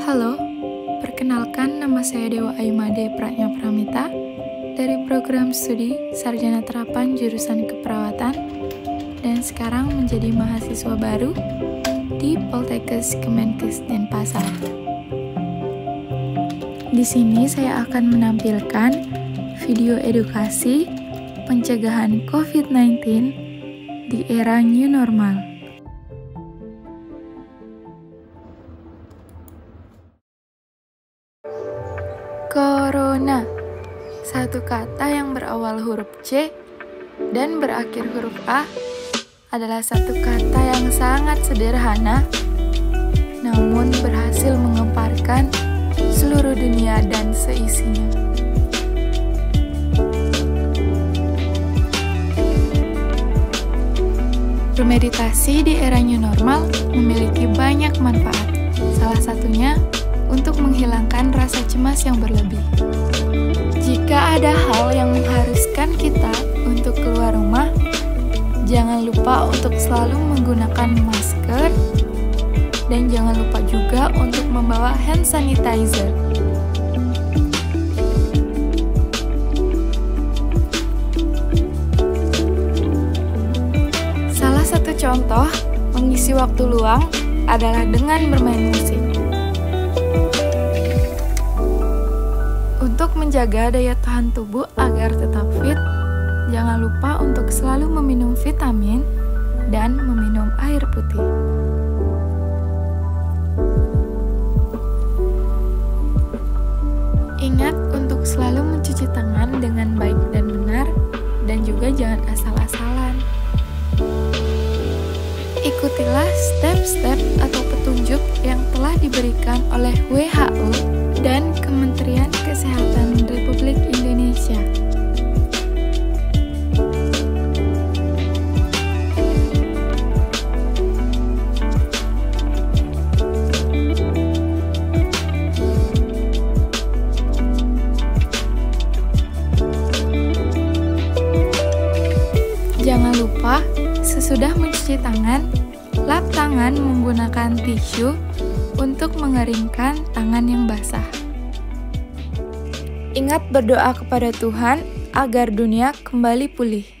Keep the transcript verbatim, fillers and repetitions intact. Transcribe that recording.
Halo, perkenalkan nama saya Dewa Aymade Pratnya Pramita dari program studi Sarjana Terapan jurusan Keperawatan dan sekarang menjadi mahasiswa baru di Poltekkes Kemenkes Denpasar. Di sini saya akan menampilkan video edukasi pencegahan covid sembilan belas di era new normal. Corona, satu kata yang berawal huruf C dan berakhir huruf A, adalah satu kata yang sangat sederhana, namun berhasil mengemparkan seluruh dunia dan seisinya. Bermeditasi di era new normal memiliki banyak manfaat, salah satunya untuk menghilangkan rasa cemas yang berlebih. Jika ada hal yang mengharuskan kita untuk keluar rumah, jangan lupa untuk selalu menggunakan masker dan jangan lupa juga untuk membawa hand sanitizer. Salah satu contoh mengisi waktu luang adalah dengan bermain musik. Untuk menjaga daya tahan tubuh agar tetap fit, jangan lupa untuk selalu meminum vitamin dan meminum air putih. Ingat untuk selalu mencuci tangan dengan baik dan benar, dan juga jangan asal-asalan. Ikutilah step-step atau petunjuk yang telah diberikan oleh W H O dan Kementerian Kesehatan Republik Indonesia. Jangan lupa, sesudah mencuci tangan, lap tangan menggunakan tisu untuk mengeringkan tangan yang basah. Ingat berdoa kepada Tuhan agar dunia kembali pulih.